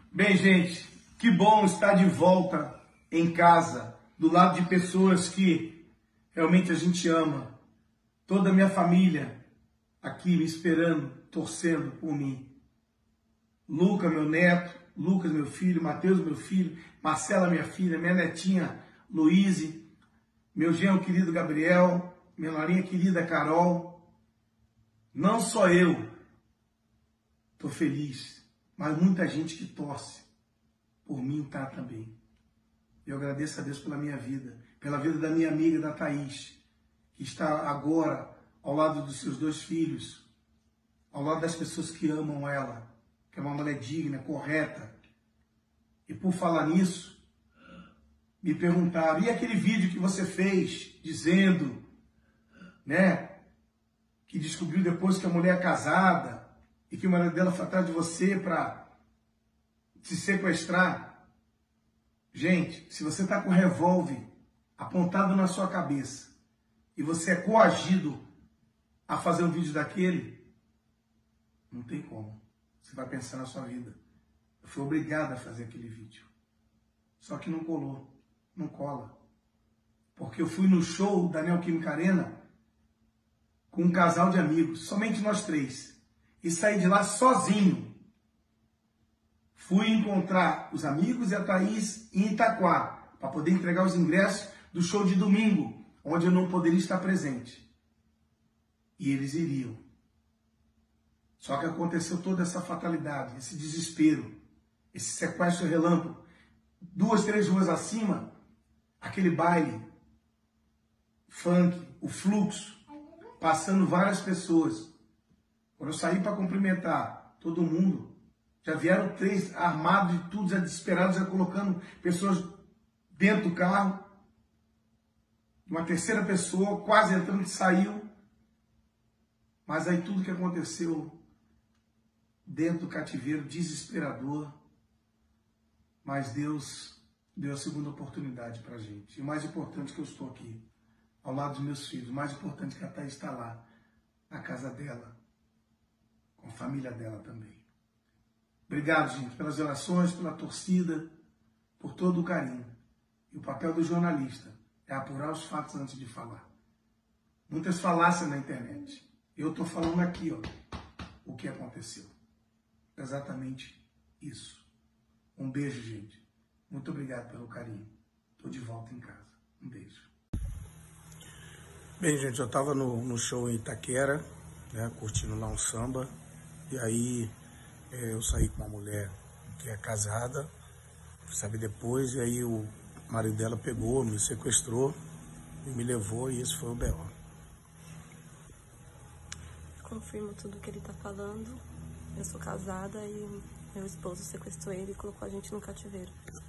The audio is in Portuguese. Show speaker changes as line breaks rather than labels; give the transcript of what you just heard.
Bem, gente, que bom estar de volta em casa, do lado de pessoas que realmente a gente ama. Toda a minha família aqui me esperando, torcendo por mim. Luca, meu neto, Lucas, meu filho, Mateus, meu filho, Marcela, minha filha, minha netinha, Luíse, meu genro querido Gabriel, minha norinha querida Carol. Não só eu estou feliz, mas muita gente que torce por mim está também. Eu agradeço a Deus pela minha vida, pela vida da minha amiga, da Thaís, que está agora ao lado dos seus 2 filhos, ao lado das pessoas que amam ela, que é uma mulher digna, correta. E por falar nisso, me perguntaram, e aquele vídeo que você fez dizendo, né, que descobriu depois que a mulher é casada e que o marido dela foi atrás de você para se sequestrar? Gente, se você está com um revólver apontado na sua cabeça e você é coagido a fazer um vídeo daquele, não tem como. Você vai pensar na sua vida. Eu fui obrigado a fazer aquele vídeo. Só que não colou, não cola. Porque eu fui no show da Neoquímica Arena com um casal de amigos, somente nós 3. E saí de lá sozinho. Fui encontrar os amigos e a Thaís em Itaquá, para poder entregar os ingressos do show de domingo, onde eu não poderia estar presente. E eles iriam. Só que aconteceu toda essa fatalidade, esse desespero, esse sequestro relâmpago. 2, 3 ruas acima, aquele baile, funk, o fluxo, passando várias pessoas. Quando eu saí para cumprimentar todo mundo, já vieram 3 armados de tudo, já desesperados, já colocando pessoas dentro do carro. Uma terceira pessoa quase entrando e saiu. Mas aí tudo que aconteceu dentro do cativeiro, desesperador. Mas Deus deu a segunda oportunidade para a gente. E o mais importante é que eu estou aqui, ao lado dos meus filhos. O mais importante é que a Thaís está lá, na casa dela, com a família dela também. Obrigado, gente, pelas orações, pela torcida, por todo o carinho. E o papel do jornalista é apurar os fatos antes de falar. Muitas falácias na internet. Eu estou falando aqui, ó, o que aconteceu. Exatamente isso. Um beijo, gente. Muito obrigado pelo carinho. Estou de volta em casa. Um beijo. Bem, gente, eu estava no show em Itaquera, né, curtindo lá um samba. E aí eu saí com uma mulher que é casada, sabe, depois, e aí o marido dela pegou, me sequestrou e me levou, e esse foi o B.O.
Confirmo tudo que ele tá falando. Eu sou casada e meu esposo sequestrou ele e colocou a gente no cativeiro.